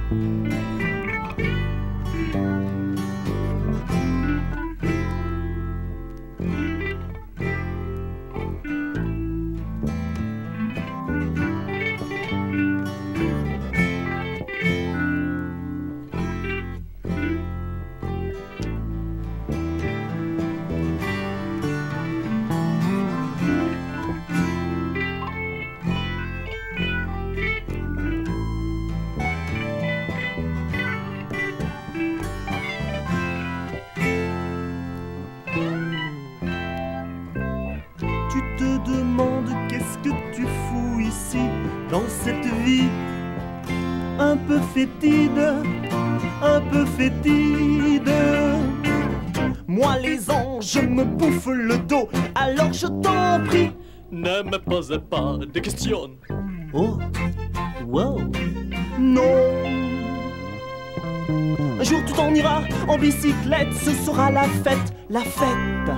Qu'est-ce que tu fous ici dans cette vie un peu fétide, un peu fétide? Moi les anges me bouffent le dos, alors je t'en prie, ne me posez pas de questions. Oh, wow, non. Un jour tu t'en iras en bicyclette, ce sera la fête, la fête.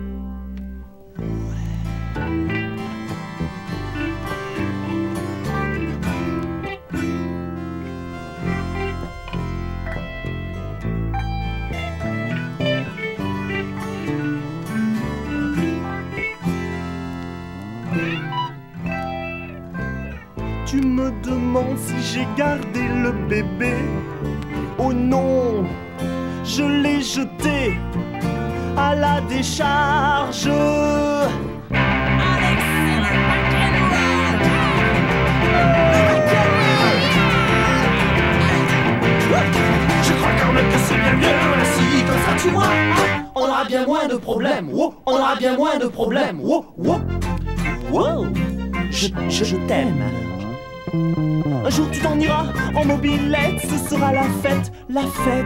Tu me demandes si j'ai gardé le bébé. Oh non, je l'ai jeté à la décharge. Je crois quand même que c'est bien mieux ainsi, comme ça tu vois, on aura bien moins de problèmes. Wow, on aura bien moins de problèmes. Wow, wow, wow. Je t'aime. Un jour tu t'en iras en mobilette, ce sera la fête, la fête.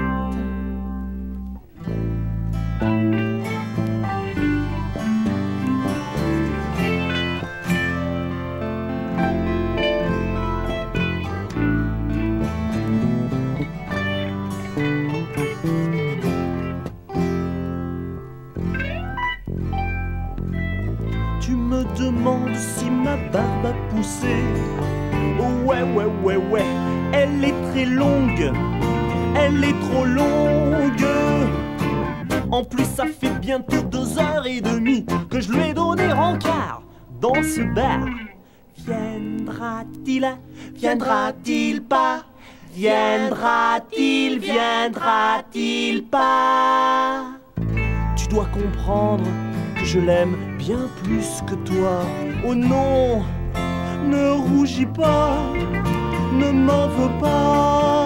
Tu me demandes si ma barbe a poussé. Oh ouais, elle est très longue, elle est trop longue. En plus ça fait bientôt 2h30 que je lui ai donné rencard dans ce bar. Viendra-t-il, viendra-t-il pas? Viendra-t-il, viendra-t-il pas? Tu dois comprendre que je l'aime bien plus que toi. Oh non, ne rougis pas, ne m'en veux pas.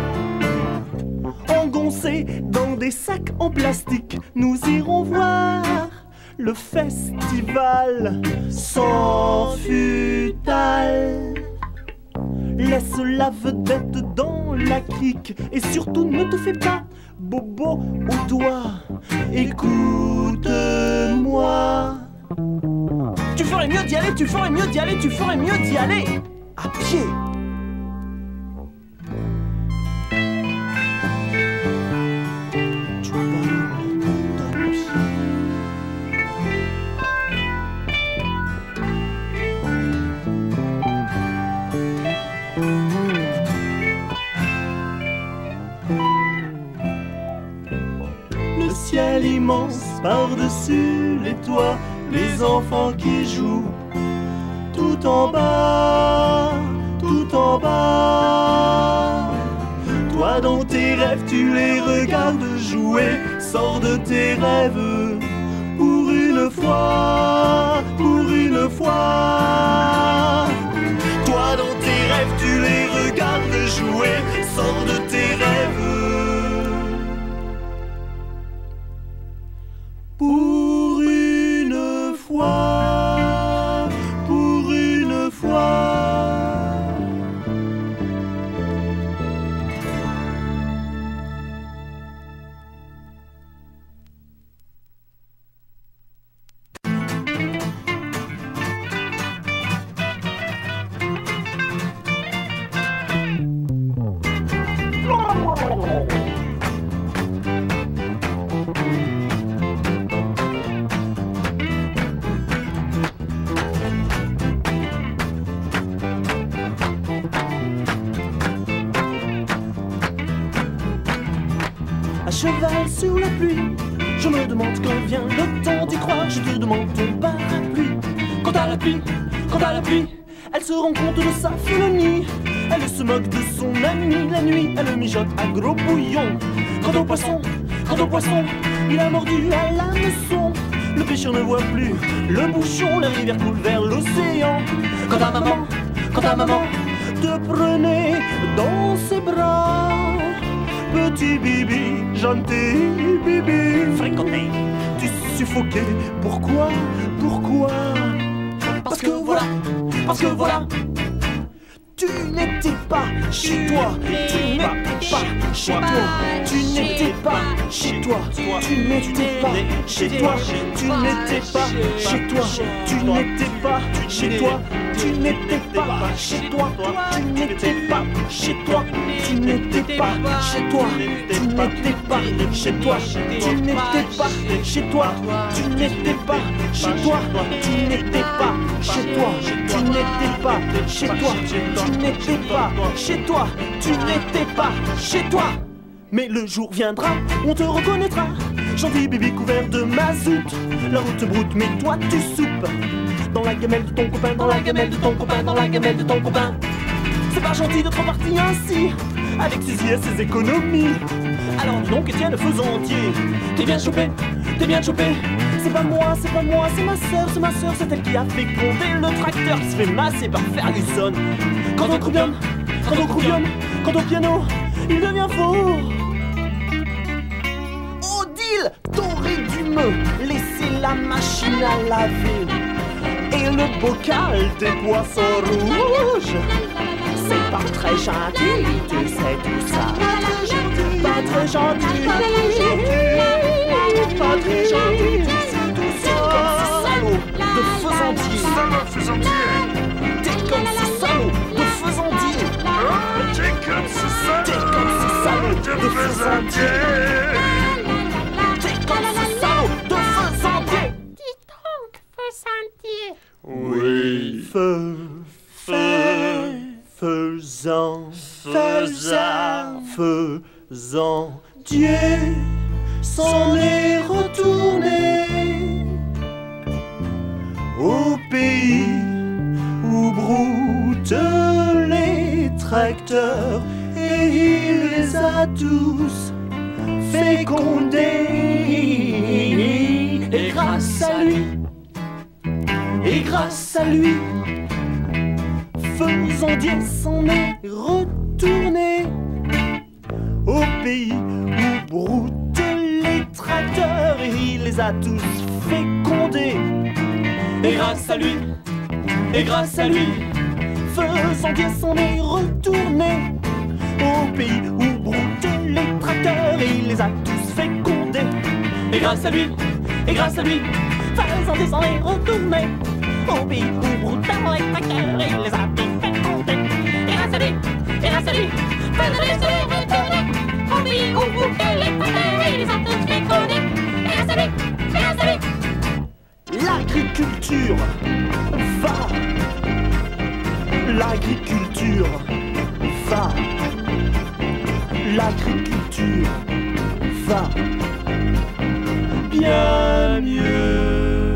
Engoncés dans des sacs en plastique, nous irons voir le festival sans futal. Laisse la vedette dans la crique et surtout ne te fais pas bobo au doigt. Écoute-moi. Tu ferais mieux d'y aller, tu ferais mieux d'y aller, tu ferais mieux d'y aller à pied. Tu parles d'un pied. Le ciel immense par-dessus les toits, les enfants qui jouent tout en bas, tout en bas. Toi dans tes rêves tu les regardes jouer, sors de tes rêves pour une fois, pour une fois. Toi dans tes rêves tu les regardes jouer, sors de tes rêves pour une fois, pour une fois. cheval sur la pluie. Je me demande quand vient le temps d'y croire. Je te demande ton parapluie. Quant à la pluie, elle se rend compte de sa félonie. Elle se moque de son ami la nuit. Elle mijote à gros bouillon. Quant au poisson, il a mordu à l'hameçon. Le pêcheur ne voit plus le bouchon. La rivière coule vers l'océan. Quant à maman, te prenait dans ses bras. Petit bibi, gentil bibi, fréquenté, tu suffoquais. Pourquoi? Parce que voilà, tu n'étais pas chez toi, tu n'étais pas chez toi, tu n'étais pas chez toi, tu n'étais pas chez toi, tu n'étais pas chez toi, tu n'étais pas chez toi, tu n'étais pas chez toi, tu n'étais pas chez toi, tu n'étais pas chez toi, tu n'étais pas chez toi, tu n'étais pas chez toi, tu n'étais pas chez toi, tu n'étais pas chez toi, tu n'étais pas chez toi, tu n'étais pas chez toi, tu n'étais pas chez toi. Mais le jour viendra, on te reconnaîtra, gentil bébé couvert de mazout. La route se broute, mais toi tu soupes dans la gamelle de ton copain, dans la gamelle de ton copain, dans la gamelle de ton copain. C'est pas gentil d'être parti ainsi, avec Suzy et ses économies. Alors dis donc, Étienne, faisandier, t'es bien chopé, t'es bien chopé. C'est pas moi, c'est ma sœur, c'est elle qui a fait gronder le tracteur qui se fait masser par Ferguson. Quand on crouillonne, quand au piano, il devient faux. Odile, t'aurais dû me laisser la machine à laver et le bocal des poissons rouges. C'est pas très gentil, tu sais tout ça. Pas très gentil, pas très gentil, tu sais tout ça. T'es comme ce salaud de faisandier. T'es comme ce salaud de faisandier. T'es comme ce salaud de faisandier. T'es comme ce salaud de faisandier. Dis donc, faisandier. Oui. Faisant, Dieu s'en est retourné au pays où broutent les tracteurs et il les a tous fécondés. Et grâce à lui, Faisandier s'en est retourné au pays où broutent les tracteurs et il les a tous fécondés. Et grâce à lui, Faisandier s'en est retourné au pays où broutent les tracteurs et il les a tous fécondés. Et grâce à lui, Faisandier s'en est retourné au pays où broutent les tracteurs et il les a tous fécondés. Et grâce à lui, Faisandier s'en est retourné au pays où broutent les tracteurs et il les a tous fécondés. Et grâce à lui, l'agriculture va bien mieux.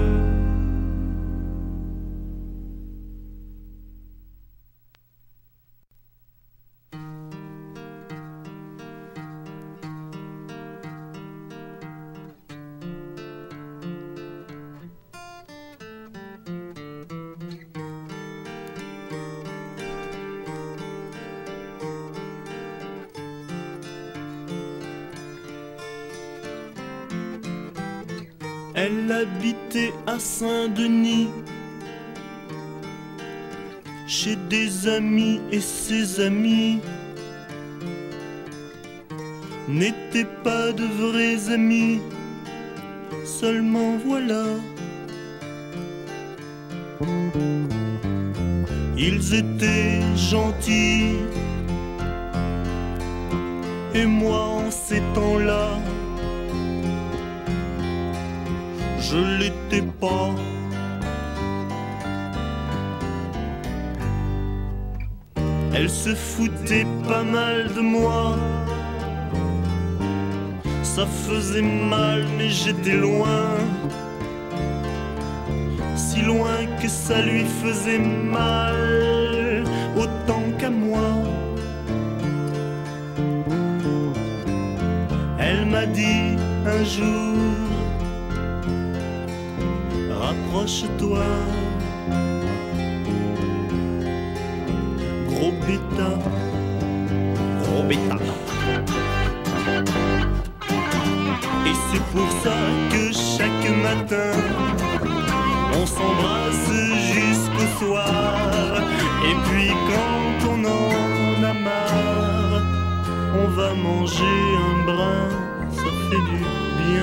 Elle habitait à Saint-Denis, chez des amis, et ses amis n'étaient pas de vrais amis, seulement voilà. Ils étaient gentils, et moi en ces temps-là, je l'étais pas. Elle se foutait pas mal de moi, Ça faisait mal mais j'étais loin, si loin que ça lui faisait mal autant qu'à moi. Elle m'a dit un jour, rapproche-toi, gros bêta, gros bêta. Et c'est pour ça que chaque matin on s'embrasse jusqu'au soir. Et puis quand on en a marre, on va manger un brin, ça fait du bien.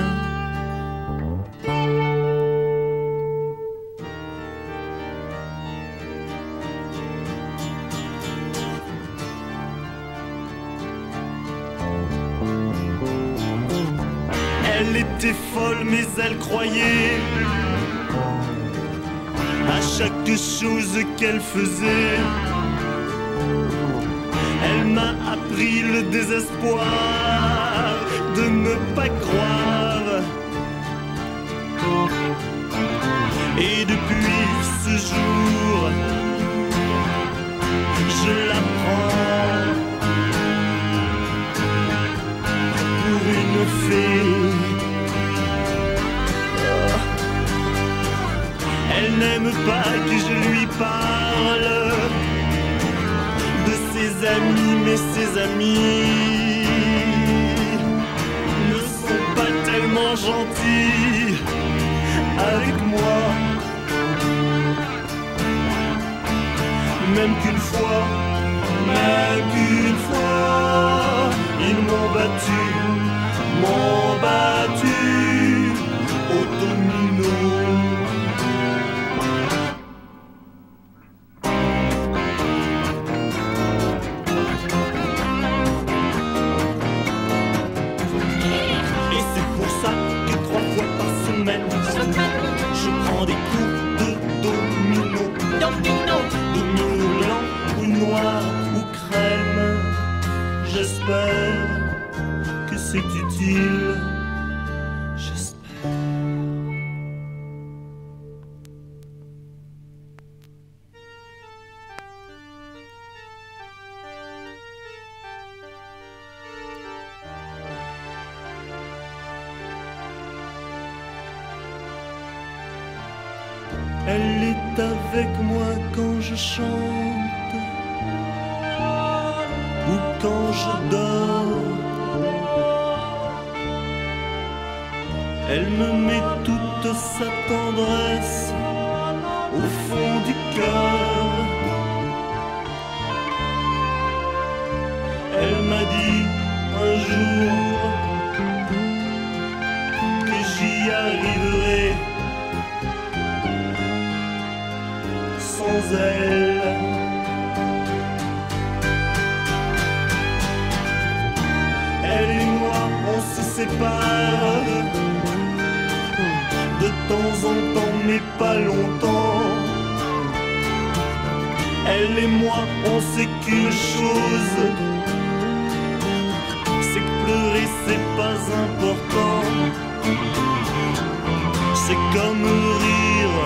Elle était folle mais elle croyait à chaque chose qu'elle faisait. Elle m'a appris le désespoir de ne pas croire. Et depuis ce jour, je la prends pour une fée. Elle n'aime pas que je lui parle de ses amis, mais ses amis ne sont pas tellement gentils avec moi. Même qu'une fois, ils m'ont battu au domino. Je prends des coups de domino. Domino blanc ou noir ou crème. J'espère que c'est utile. J'espère. Elle est avec moi quand je chante ou quand je dors. Elle me met toute sa tendresse au fond du cœur. Elle m'a dit un jour que j'y arriverai sans elle. Elle et moi, on se sépare de temps en temps, mais pas longtemps. Elle et moi, on sait qu'une chose, c'est que pleurer, c'est pas important. C'est comme rire,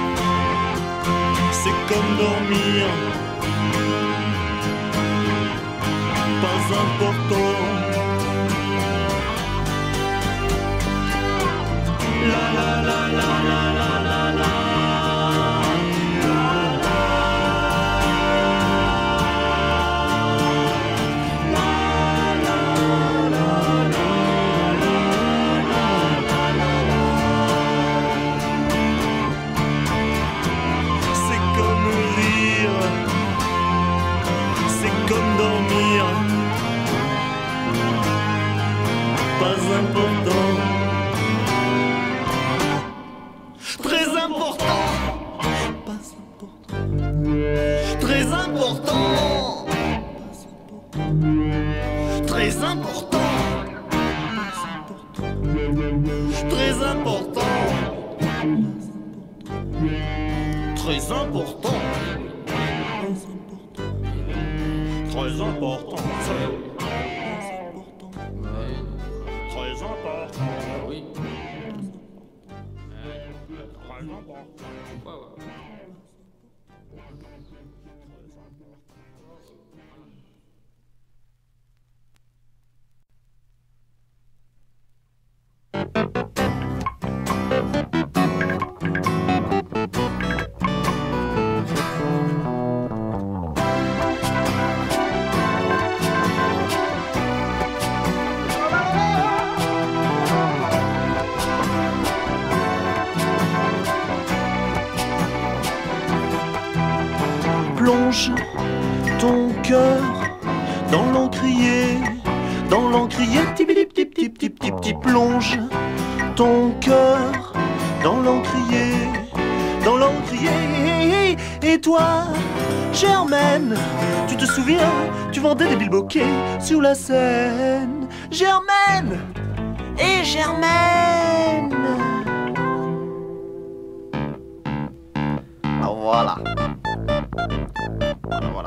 c'est comme dormir, pas important. La la la la la la la la. Comme dormir, pas important, très important, pas important, très important, très important, très important, très important. Très important, très important, très Oui. Plonge ton cœur dans l'encrier, tip tip tip tip tip tip. Plonge ton cœur dans l'encrier, et toi, Germaine, tu te souviens, tu vendais des bilboquets sur la Seine. Germaine et Germaine. Ah, voilà. Voilà.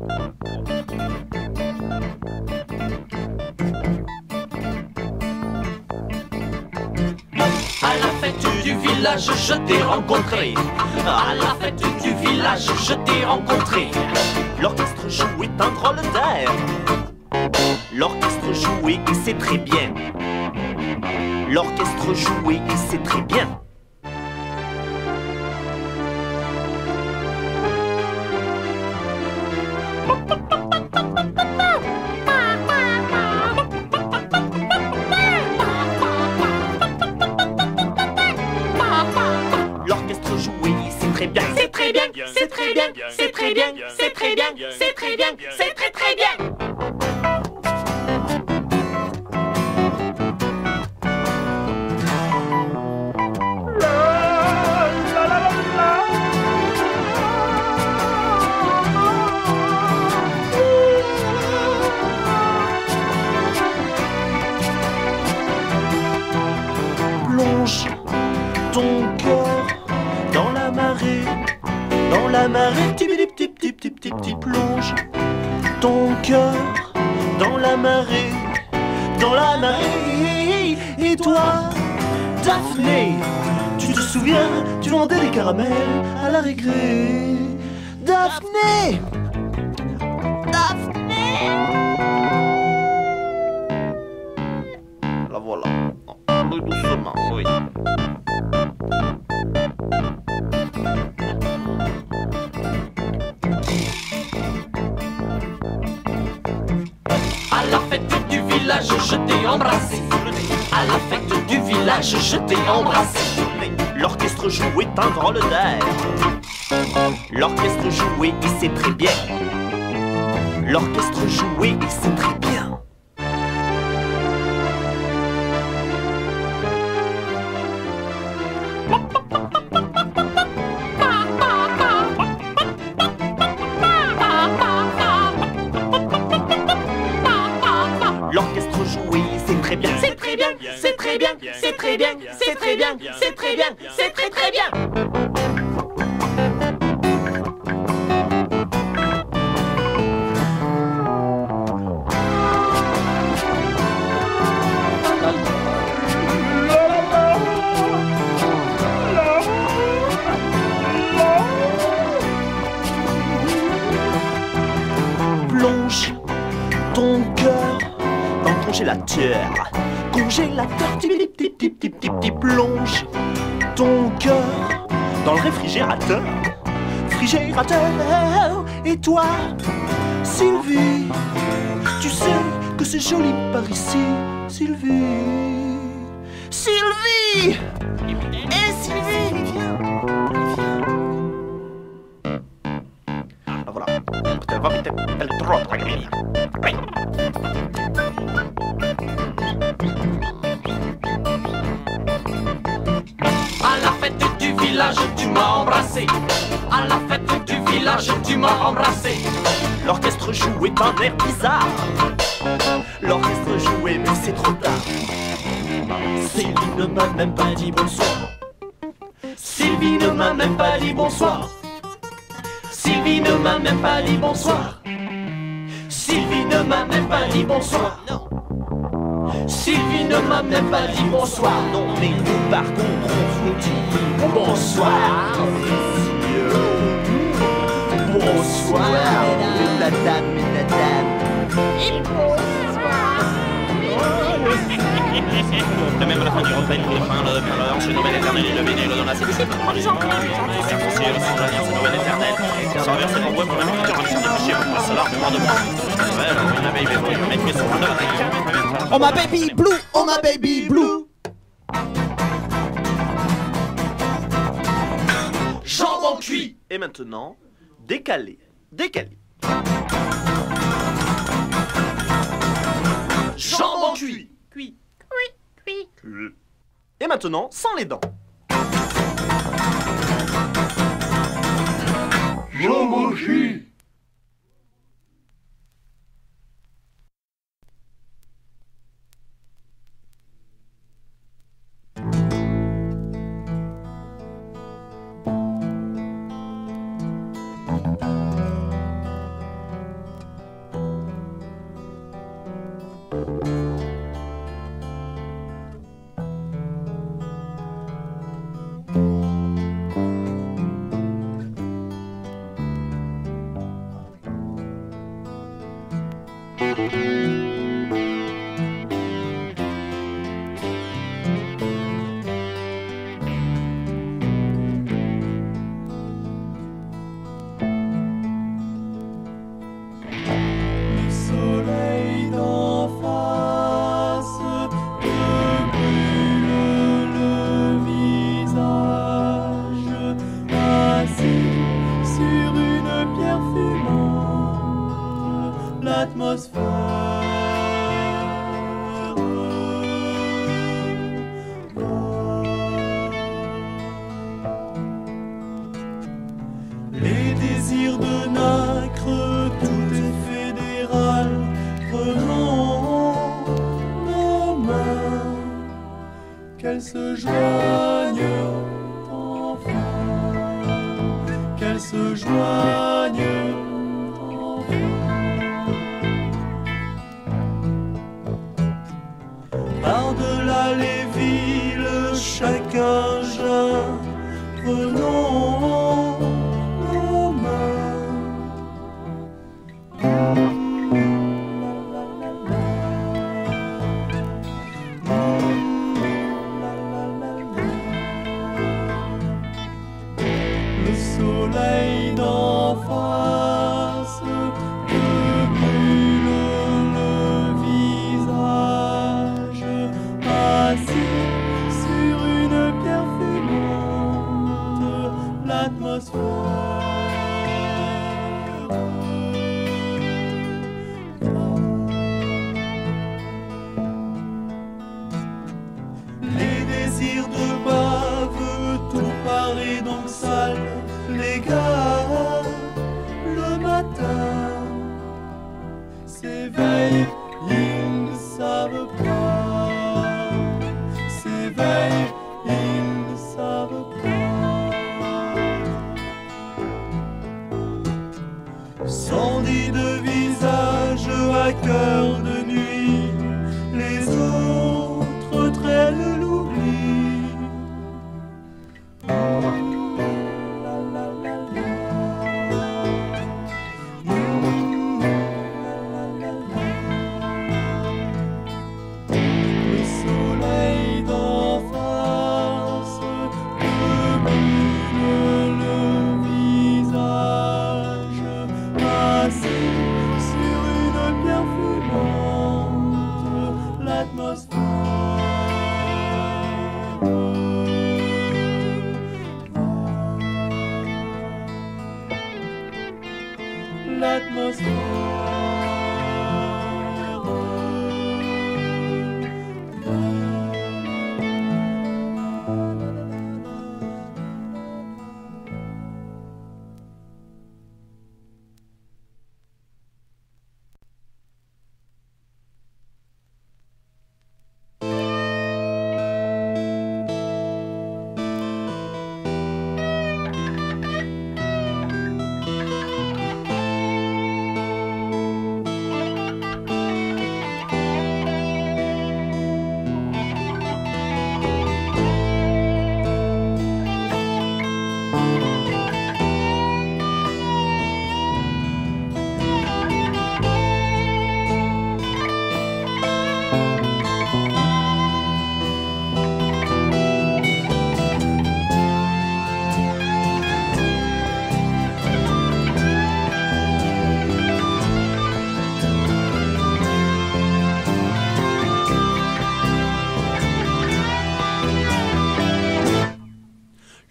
À la fête du village, je t'ai rencontré. À la fête du village, je t'ai rencontré. L'orchestre jouait un drôle d'air. L'orchestre jouait et c'est très bien. L'orchestre jouait et c'est très bien. L'orchestre jouait et c'est très bien. C'est très bien, c'est très bien, c'est très bien, c'est très bien, c'est très bien, c'est très très bien. Plonge ton cœur dans la marée, tip tip tip tip tip tip tip. Plonge ton cœur dans la marée, et toi, Daphné, tu te souviens, tu vendais des caramels à la récré. Daphné, la voilà, plus doucement, oui. À la fête du village, je t'ai embrassé. À la fête du village, je t'ai embrassé. L'orchestre jouait un drôle d'air. L'orchestre jouait et c'est très bien. L'orchestre jouait et c'est très bien. L'orchestre jouait et c'est très bien. C'est très bien, c'est très bien, c'est très bien, c'est très bien, c'est très bien, c'est très très bien. Plonge ton cœur dans le congélateur. Tip tip tip tip tip tip tip. Plonge ton cœur dans le réfrigérateur. Et toi, Sylvie, tu sais que c'est joli par ici. Sylvie, et Sylvie, viens. Ah, voilà, va vite, elle trop ragamuffin. Oui. À la fête du village, tu m'as embrassé. À la fête du village, tu m'as embrassé. L'orchestre jouait un air bizarre. L'orchestre jouait mais c'est trop tard. Sylvie ne m'a même pas dit bonsoir. Sylvie ne m'a même pas dit bonsoir. Sylvie ne m'a même pas dit bonsoir. Sylvie ne m'a même pas dit bonsoir. Non. Sylvie ne m'a même pas dit bonsoir. Non, mais nous par contre on vous dit bonsoir. Bonsoir, mesdames, Et bonsoir. De même à la fin du repas, nous fin le ce nouvel éternel et le vénile dans la sélection. Les ce nouvel éternel. Sans verser mon bois pour la nourriture, comme si on défrichait pour passer l'arbre de moi. Ouais, ma baby blue, mes cuisses sont de Oh ma baby blue, oh ma baby blue. jambon cuit. Et maintenant, décalé, décalé. Jambon cuit. Cuit. Oui. Et maintenant, sans les dents. Jambon cuit. Les désirs de nacre, toutes fédérales, prenons nos mains, qu'elles se joignent enfin, qu'elles se joignent enfin. Par-delà les villes, chacun jeune, prenons nos mains. Le soleil d'en face me brûle le visage, assis sur une pierre fumante, l'atmosphère. Les désirs de bave, tout paraît donc sale, les gars, le matin, s'éveillent, ils ne savent pas, s'éveillent, ils ne savent pas. Sandis de visage à cœur de nuit, les autres traînent l'oubli. Le soleil d'en face me brûle le visage, assis sur une pierre fumante, l'atmosphère.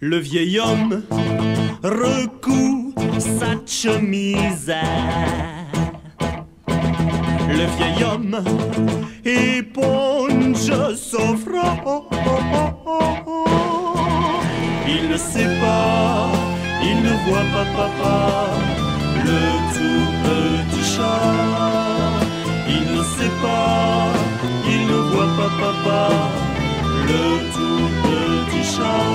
Le vieil homme recoue sa chemise. Le vieil homme éponge son front. Il ne sait pas, il ne voit pas papa, le tout petit chat. Il ne sait pas, il ne voit pas papa, le tout petit chat.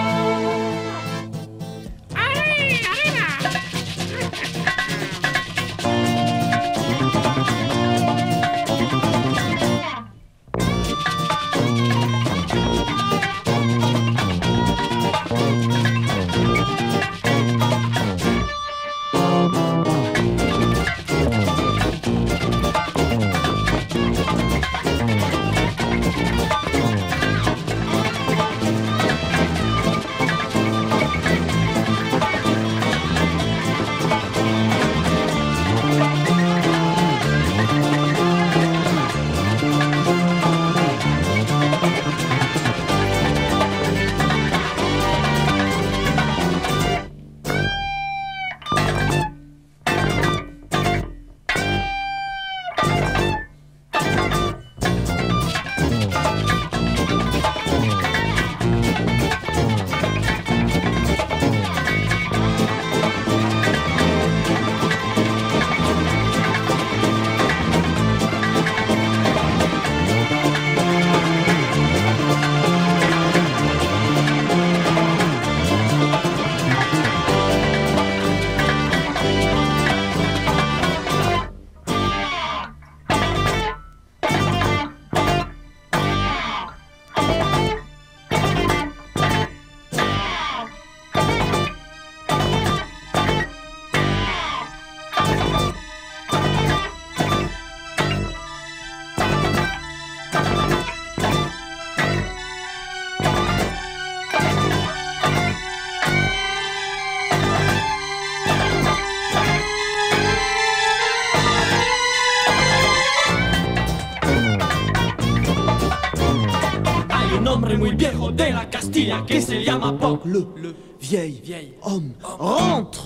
Muy viejo de la Castilla que se llama Pop. Le vieil homme rentre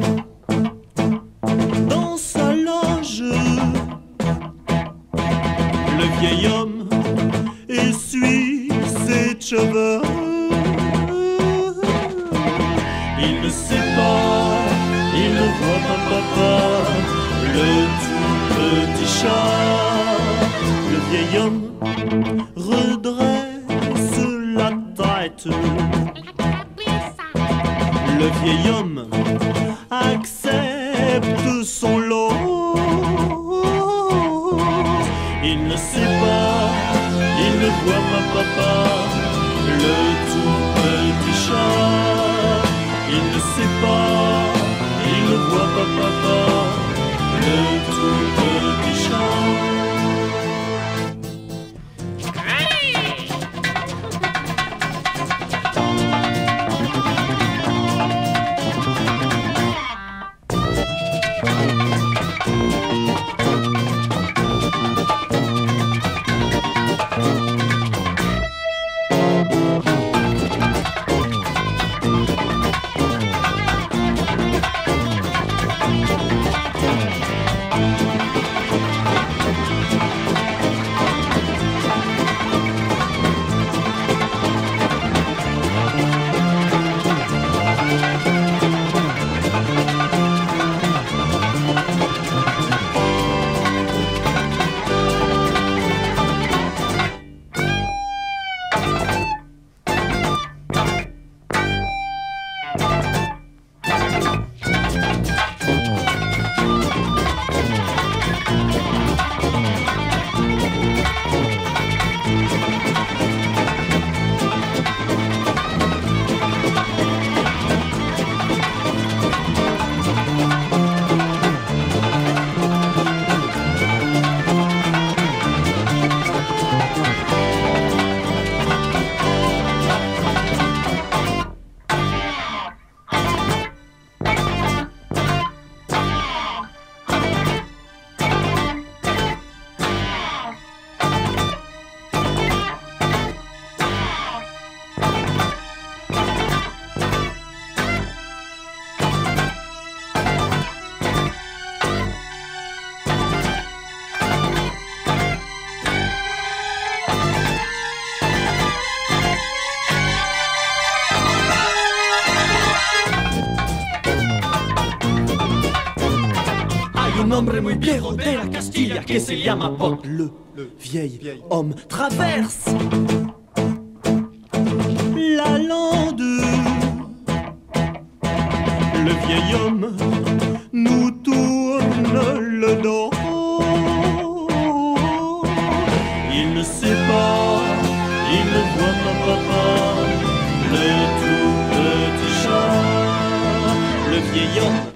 dans sa loge. Le vieil homme essuie ses cheveux. Il ne sait pas, il ne voit pas papa, le tout petit chat. Le vieil homme redresse la tête. Le vieil homme accepte son lot. Il ne sait pas, il ne voit pas papa, le tout petit chat. Il ne sait pas, il ne voit pas papa, le tout petit chat. un hombre muy viejo de la Castilla que se llama Bob. Le vieil homme traverse la lande. Le vieil homme nous tourne le dos. Il ne sait pas, il ne voit pas papa, le tout petit chat. Le vieil homme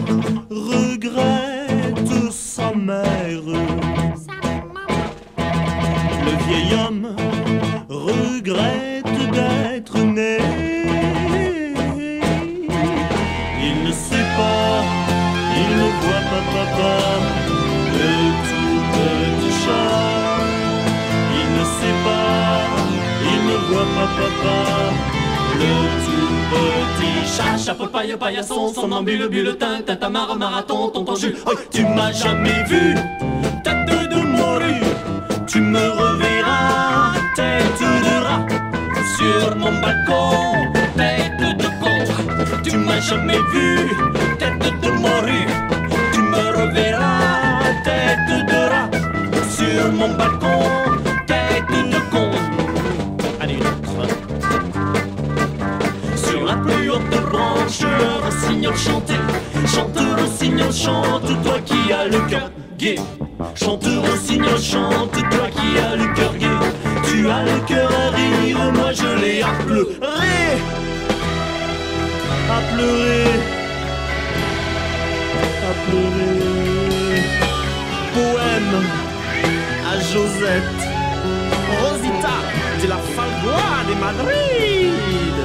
regrette sa mère. Le vieil homme regrette d'être né. Il ne sait pas, il ne voit pas papa, le tout petit chat. Il ne sait pas, il ne voit pas papa, le tout petit chat. Chapeau paille, paillasson, somnambule, bulletin, tintamarre, marathon, tonton Jules. Oh, tu m'as jamais vu, tête de morue. Tu me reverras, tête de rat, sur mon balcon, tête de con. Tu m'as jamais vu, tête de morue. Tu me reverras, tête de rat, sur mon balcon, tête de con. Allez, une autre. Sur la plus haute branche, un rossignol chantait. Chante, rossignol, chante, toi qui as le cœur gai. Chante, rossignol, chante, toi qui as le cœur gai. Tu as le cœur à rire, moi je l'ai à pleurer. À pleurer, à pleurer. Poème à Josette Rosita de la Falgoa de Madrid.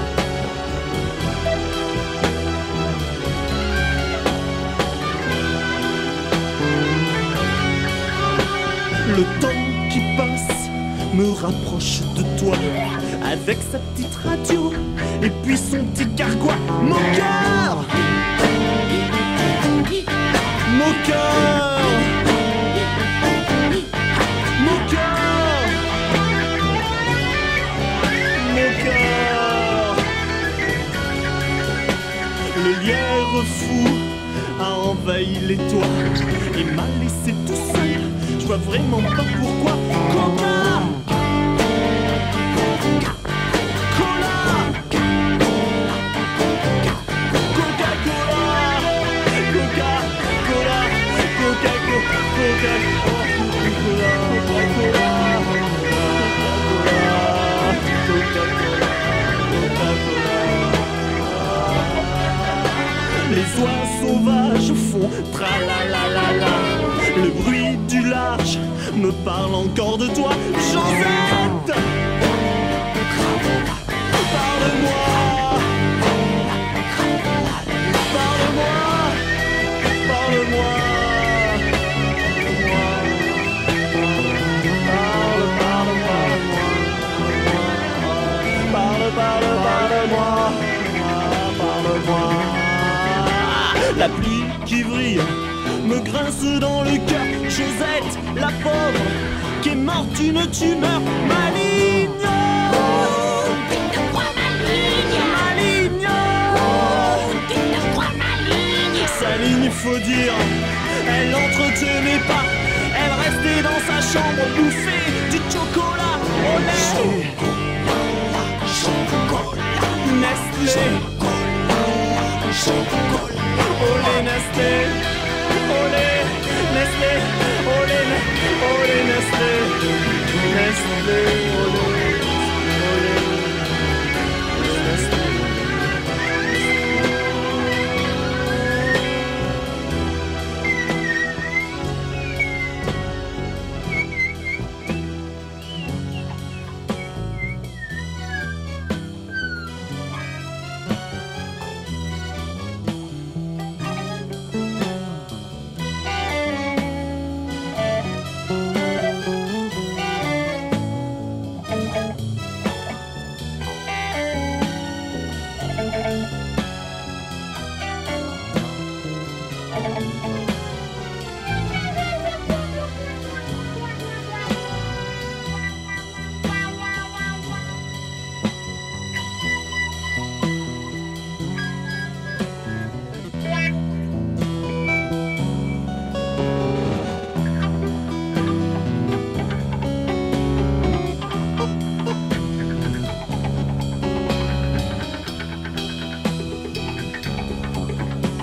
Le temps qui passe me rapproche de toi, avec sa petite radio et puis son petit carquois. Mon cœur, mon cœur, mon cœur, mon cœur. Le lierre fou a envahi les toits et m'a laissé tout seul. Je vois vraiment pas pourquoi. Coca, Cola, Coca-Cola, Coca-Cola, Coca-Cola, les oies sauvages font tra-la-la-la-la. Le bruit du large me parle encore de toi, Josette. Parle-moi, parle-moi, parle-moi, parle-moi, parle-moi. La pluie qui vrille me grince dans le cœur. Josette, la pauvre, qui est morte d'une tumeur maligne. Maligne. Sa ligne, faut dire, elle n'entretenait pas. Elle restait dans sa chambre, bouffer du chocolat au lait. Nestlé, olé Nestlé, olé Nestlé, olé Nestlé, Nestlé, olé, olé Nestlé.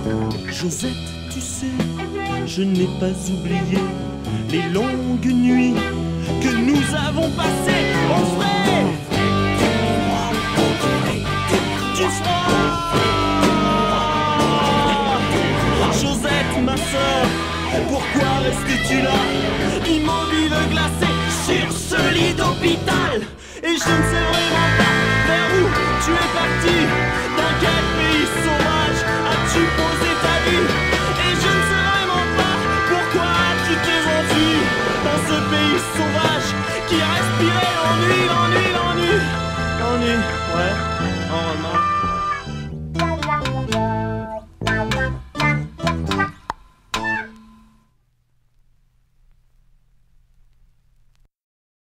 Josette, tu sais, je n'ai pas oublié les longues nuits que nous avons passées. On se fait du froid. Josette, ma sœur, pourquoi restais-tu là, immobile, glacée sur ce lit d'hôpital? Et je ne sais vraiment pas vers où tu es parti.